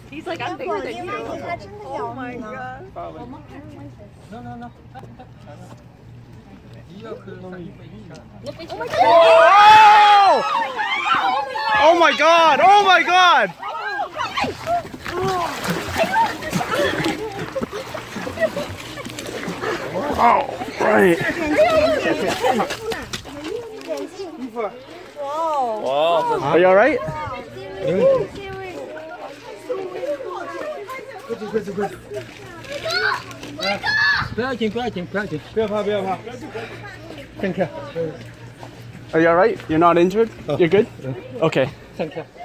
He's like, I'm bigger than you. Oh my god. No, no, no. Oh my god! Oh my god! Oh, right. Wow. Are you alright? 不要紧，不要紧，不要紧，不要怕，不要怕。Thank you. Are you alright? You're not injured? You're good? Okay. Thank you.